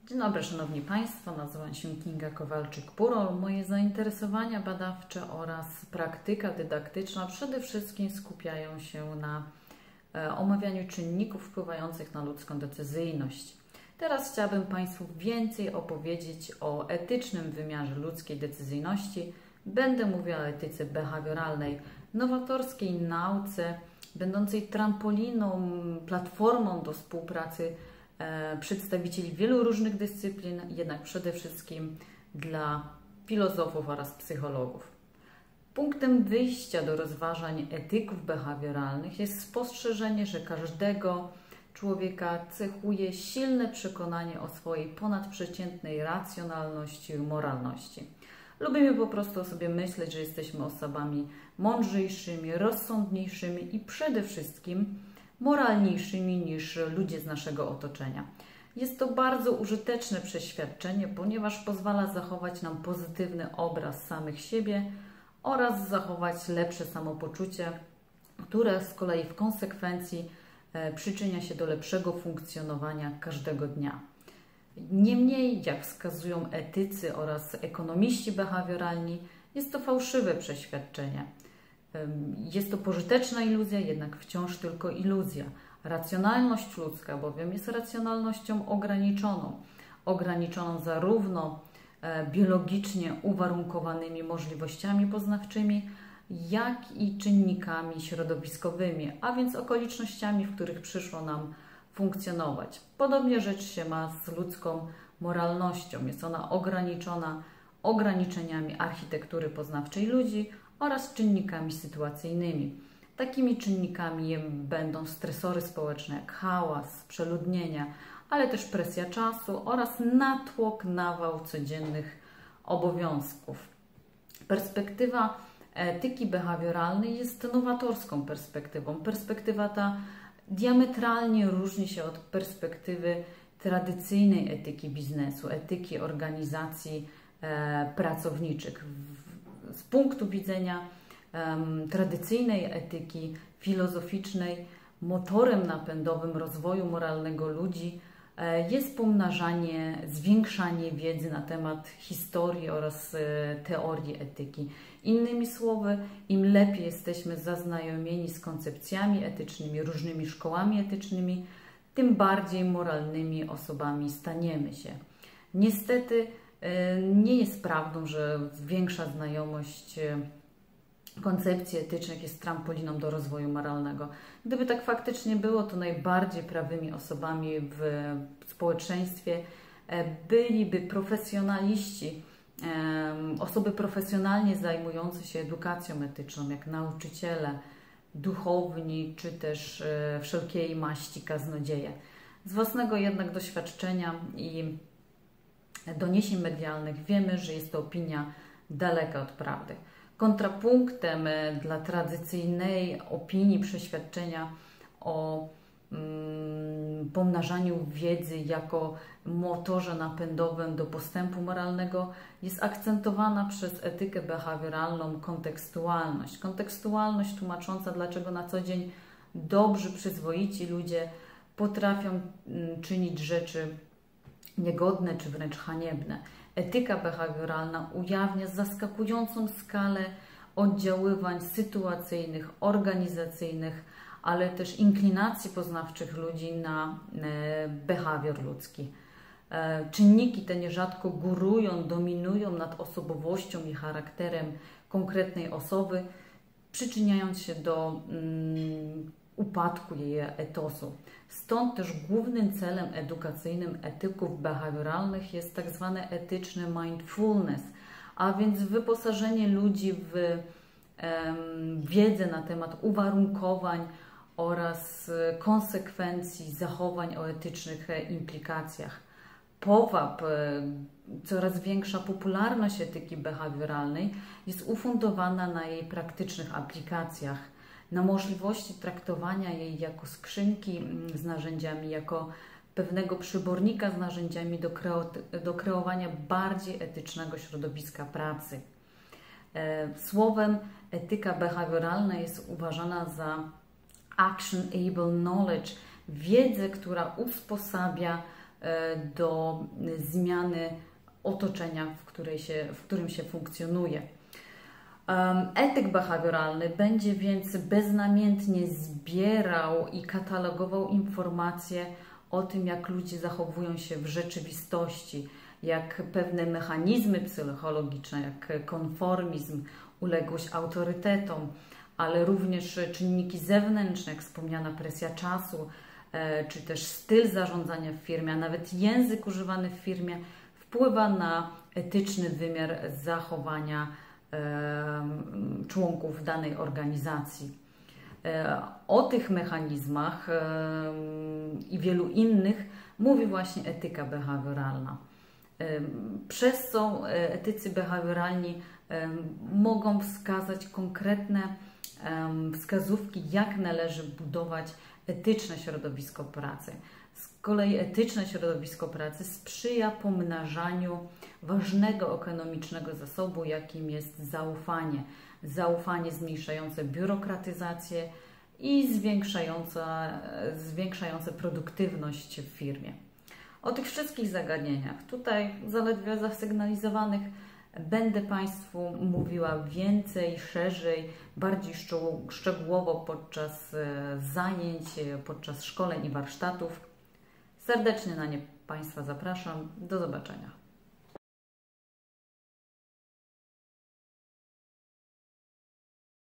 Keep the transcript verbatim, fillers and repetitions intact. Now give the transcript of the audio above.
Dzień dobry Szanowni Państwo, nazywam się Kinga Kowalczyk-Purol. Moje zainteresowania badawcze oraz praktyka dydaktyczna przede wszystkim skupiają się na e, omawianiu czynników wpływających na ludzką decyzyjność. Teraz chciałabym Państwu więcej opowiedzieć o etycznym wymiarze ludzkiej decyzyjności. Będę mówiła o etyce behawioralnej, nowatorskiej nauce, będącej trampoliną, platformą do współpracy e, przedstawicieli wielu różnych dyscyplin, jednak przede wszystkim dla filozofów oraz psychologów. Punktem wyjścia do rozważań etyków behawioralnych jest spostrzeżenie, że każdego człowieka cechuje silne przekonanie o swojej ponadprzeciętnej racjonalności i moralności. Lubimy po prostu o sobie myśleć, że jesteśmy osobami mądrzejszymi, rozsądniejszymi i przede wszystkim moralniejszymi niż ludzie z naszego otoczenia. Jest to bardzo użyteczne przeświadczenie, ponieważ pozwala zachować nam pozytywny obraz samych siebie oraz zachować lepsze samopoczucie, które z kolei w konsekwencji przyczynia się do lepszego funkcjonowania każdego dnia. Niemniej, jak wskazują etycy oraz ekonomiści behawioralni, jest to fałszywe przeświadczenie. Jest to pożyteczna iluzja, jednak wciąż tylko iluzja. Racjonalność ludzka bowiem jest racjonalnością ograniczoną. Ograniczoną zarówno biologicznie uwarunkowanymi możliwościami poznawczymi, jak i czynnikami środowiskowymi, a więc okolicznościami, w których przyszło nam funkcjonować. Podobnie rzecz się ma z ludzką moralnością. Jest ona ograniczona ograniczeniami architektury poznawczej ludzi oraz czynnikami sytuacyjnymi. Takimi czynnikami będą stresory społeczne jak hałas, przeludnienia, ale też presja czasu oraz natłok, nawał codziennych obowiązków. Perspektywa etyki behawioralnej jest nowatorską perspektywą. Perspektywa ta diametralnie różni się od perspektywy tradycyjnej etyki biznesu, etyki organizacji e, pracowniczych. Z punktu widzenia e, tradycyjnej etyki filozoficznej, motorem napędowym rozwoju moralnego ludzi e, jest pomnażanie, zwiększanie wiedzy na temat historii oraz e, teorii etyki. Innymi słowy, im lepiej jesteśmy zaznajomieni z koncepcjami etycznymi, różnymi szkołami etycznymi, tym bardziej moralnymi osobami staniemy się. Niestety nie jest prawdą, że większa znajomość koncepcji etycznych jest trampoliną do rozwoju moralnego. Gdyby tak faktycznie było, to najbardziej prawymi osobami w społeczeństwie byliby profesjonaliści, osoby profesjonalnie zajmujące się edukacją etyczną, jak nauczyciele, duchowni, czy też wszelkiej maści kaznodzieje. Z własnego jednak doświadczenia i doniesień medialnych wiemy, że jest to opinia daleka od prawdy. Kontrapunktem dla tradycyjnej opinii, przeświadczenia o mm, pomnażaniu wiedzy jako motorze napędowym do postępu moralnego jest akcentowana przez etykę behawioralną kontekstualność. Kontekstualność tłumacząca, dlaczego na co dzień dobrzy, przyzwoici ludzie potrafią czynić rzeczy niegodne czy wręcz haniebne. Etyka behawioralna ujawnia zaskakującą skalę oddziaływań sytuacyjnych, organizacyjnych, ale też inklinacji poznawczych ludzi na behawior ludzki. Czynniki te nierzadko górują, dominują nad osobowością i charakterem konkretnej osoby, przyczyniając się do um, upadku jej etosu. Stąd też głównym celem edukacyjnym etyków behawioralnych jest tak zwane etyczne mindfulness, a więc wyposażenie ludzi w um, wiedzę na temat uwarunkowań oraz konsekwencji zachowań o etycznych implikacjach. Powab, coraz większa popularność etyki behawioralnej jest ufundowana na jej praktycznych aplikacjach, na możliwości traktowania jej jako skrzynki z narzędziami, jako pewnego przybornika z narzędziami do, kreo do kreowania bardziej etycznego środowiska pracy. Słowem, etyka behawioralna jest uważana za action-able knowledge, wiedzę, która usposabia do zmiany otoczenia, w, której się, w którym się funkcjonuje. Etyk behawioralny będzie więc beznamiętnie zbierał i katalogował informacje o tym, jak ludzie zachowują się w rzeczywistości, jak pewne mechanizmy psychologiczne, jak konformizm, uległość autorytetom, ale również czynniki zewnętrzne, jak wspomniana presja czasu, czy też styl zarządzania w firmie, a nawet język używany w firmie wpływa na etyczny wymiar zachowania członków danej organizacji. O tych mechanizmach i wielu innych mówi właśnie etyka behawioralna. Przez co etycy behawioralni mogą wskazać konkretne wskazówki, jak należy budować etyczne środowisko pracy. Z kolei etyczne środowisko pracy sprzyja pomnażaniu ważnego ekonomicznego zasobu, jakim jest zaufanie. Zaufanie zmniejszające biurokratyzację i zwiększające, zwiększające produktywność w firmie. O tych wszystkich zagadnieniach, tutaj zaledwie zasygnalizowanych, będę Państwu mówiła więcej, szerzej, bardziej szczegółowo podczas zajęć, podczas szkoleń i warsztatów. Serdecznie na nie Państwa zapraszam. Do zobaczenia.